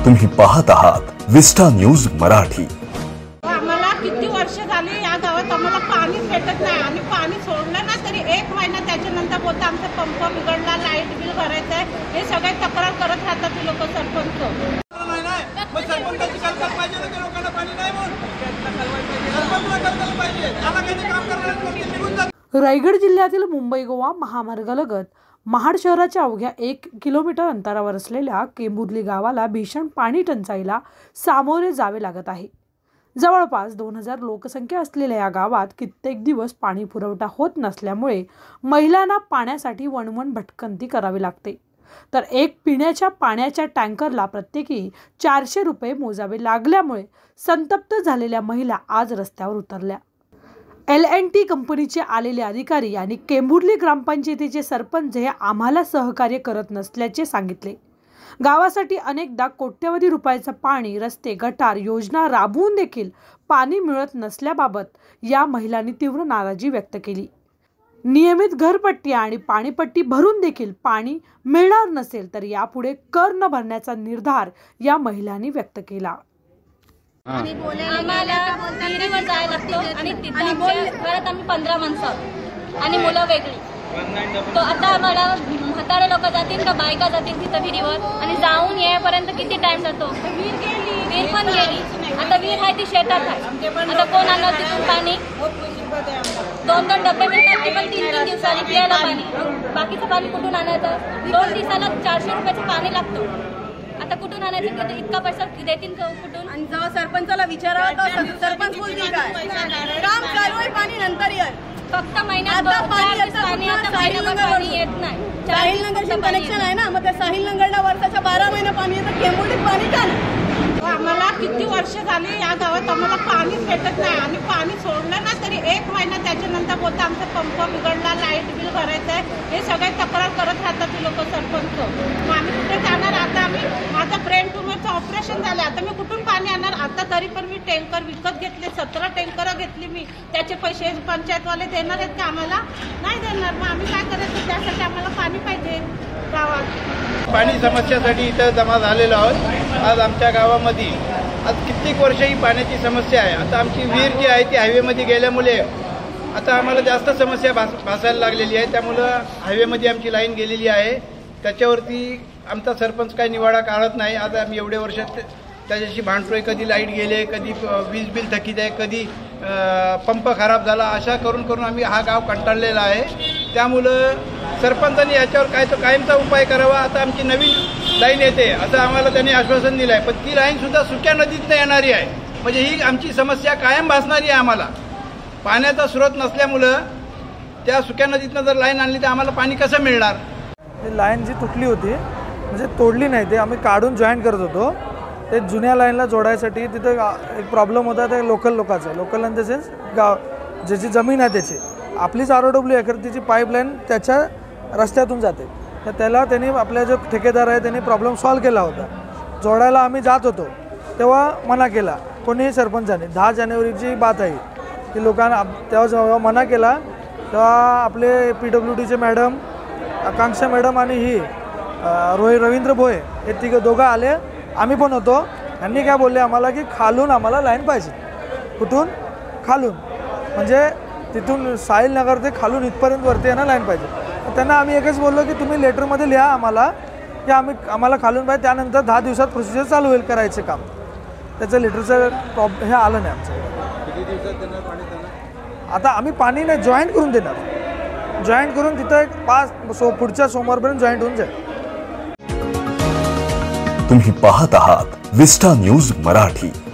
तुम्ही पाहत आहात विस्टा न्यूज मराठी। आम्हाला किती वर्ष झाली या गावात आम्हाला पाणी भेटत नाही आणि पाणी सोडलं ना तरी एक महिना त्याच्यानंतर बोलता आमचा पंप बिघडला, लाईट बिल भरायचं आहे, हे सगळे तक्रार करत राहतात लोक सरपंच। रायगड जिल्ह्यातील मुंबई गोवा महामार्गालगत महाड शहराच्या अवघ्या 1 किलोमीटर अंतरावर असलेल्या केंबुर्ली गावाला भीषण पाणी टंचाईला सामोरे जावे लागत आहे। जवळपास 2000 लोकसंख्या असलेल्या या गावात कित्येक दिवस पाणी पुरवठा होत नसल्यामुळे महिलांना पाण्यासाठी वणवण भटकंती करावी लागते, तर एक पिण्याच्या पाण्याच्या टँकरला प्रत्येकी 400 रुपये मोजावे लागल्यामुळे संतप्त झालेल्या महिला आज रस्त्यावर उतरल्या। L&T कंपनीचे आलेले अधिकारी आणि केंबुर्ली ग्रामपंचायतीचे सरपंच हे आम्हाला सहकार्य करत नसल्याचे सांगितले। गावासाठी अनेकदा कोट्यवधी रुपयाचं पाणी, रस्ते, गटार योजना राबवून देखील पाणी मिळत नसल्याबाबत या महिलांनी तीव्र नाराजी व्यक्त केली। नियमित घरपट्टी आणि पाणीपट्टी भरून देखील पाणी मिळणार नसेल तर यापुढे कर न भरण्याचा निर्धार या महिलांनी व्यक्त केला। आम्हाला विहिरीवर जायला लागतं आणि घरात आम्ही 15 माणसं आणि मुलं वेगळी। तो आता आम्हाला म्हातारे लोक जातील का बायका जातील तिथं विहिरीवर आणि जाऊन येईपर्यंत किती टाइम जातो। विहीर पण गेली, आता विहीर आहे ती शेतात आहे, आता कोण आणलं तिथून पाणी? 2-2 डबे मिळतात ते पण 3-3 दिवसांनी प्यायला पाणी। बाकीचं पाणी कुठून आणायचं? 2 दिवसाला 400 रुपयाचं पाणी लागतं। आता कुठून आणायचं? इतका पैसा देतील कुठून? आणि जेव्हा सरपंचाला विचारावं तर सरपंच बोलतील काय काम चालू आहे, पाणी नंतर येईल। फक्त महिन्यात पाणी येत नाही। साहिल नगरचे कनेक्शन आहे ना, मग त्या साहिल नगरला वर्षाच्या 12 महिने पाणी येतं, केंबुर्लीत पाणी का नाही? आम्हाला किती वर्ष झाली या गावात आम्हाला पाणी भेटत नाही आणि पाणी सोडलं ना तरी एक महिना त्याच्यानंतर बोलता आमचा पंप बिघडला, लाईट बिल भरायचं आहे, हे सगळे तक्रार करत राहतात लोक सरपंच। आम्ही कुठे जाणार? आता माझं ब्रेन ट्यूमरचं ऑपरेशन झालं, आता मी कुठून पाणी आणणार? आता तरी पण मी टँकर विकत घेतले, 17 टँकर घेतली मी, त्याचे पैसे पंचायतवाले देणार आहेत का आम्हाला? नाही देणार। मग आम्ही काय करायचं? त्यासाठी आम्हाला पाणी पाहिजे गावात। पाणी समस्यासाठी इथं जमा झालेलो आहोत। आज आमच्या गावामध्ये आज कित्येक वर्ष ही पाण्याची समस्या आहे। आता आमची विहीर जी आहे ती हायवेमध्ये गेल्यामुळे आता आम्हाला जास्त समस्या भासायला लागलेली आहे, त्यामुळं हायवेमध्ये आमची लाईन गेलेली आहे, त्याच्यावरती आमचा सरपंच काही निवाडा काढत नाही। आज आम्ही एवढे वर्ष त्याच्याशी भांडतोय, कधी लाईट गेले, कधी वीज बिल थकीत आहे, कधी पंप खराब झाला, अशा करून आम्ही हा गाव कंटाळलेला आहे। त्यामुळं सरपंचांनी याच्यावर काय तो कायमचा उपाय करावा। आता आमची नवीन लाईन येते असं आम्हाला त्यांनी आश्वासन दिलं आहे, पण ती लाईन सुद्धा सुक्या नदीतनं येणारी आहे, म्हणजे ही आमची समस्या कायम भासणारी आहे। आम्हाला पाण्याचा स्रोत नसल्यामुळं त्या सुक्या नदीतनं जर लाईन आणली तर आम्हाला पाणी कसं मिळणार? लाईन जी तुटली होती म्हणजे तोडली नाही, ते आम्ही काढून जॉईंट करत होतो। ते जुन्या लाईनला जोडायसाठी तिथं एक प्रॉब्लेम होता, ते लोकल इन द सेन्स गाव ज्याची जमीन आहे त्याची आपलीच ROW आहे, खरं तिची पाईपलाईन त्याच्या रस्त्यातून जाते, तर त्याला त्यांनी आपल्या जो ठेकेदार आहे त्यांनी प्रॉब्लेम सॉल्व केला होता। जोडायला आम्ही जात होतो तेव्हा मना केला कोणीही सरपंचाने। 10 जानेवारीची बात आहे की लोकांना तेव्हा जेव्हा मना केला तेव्हा आपले PWDचे मॅडम आकांक्षा मॅडम आणि ही रवींद्र भोये हे दोघं आले, आम्ही पण होतो। यांनी काय बोलले आम्हाला की खालून आम्हाला लाईन पाहिजे। कुठून? खालून, म्हणजे तिथून साहिल नगर ते खालून इथपर्यंत वरती यांना लाईन पाहिजे। त्यांना आम्ही एकच बोललो की तुम्ही लेटरमध्ये लिहा आम्हाला की आम्हाला खालून पाहिजे, त्यानंतर 10 दिवसात प्रोसिजर चालू होईल करायचं काम। त्याचं लेटरचं हे आलं नाही आमचं। किती दिवसात देणार पाणी? आता आम्ही पाणी नाही जॉईंट करून देणार, जॉईंट करून तिथं एक पुढच्या सोमवारपर्यंत जॉईंट होऊन जाईल। तुम्ही पाहत आहात विस्टा न्यूज मराठी।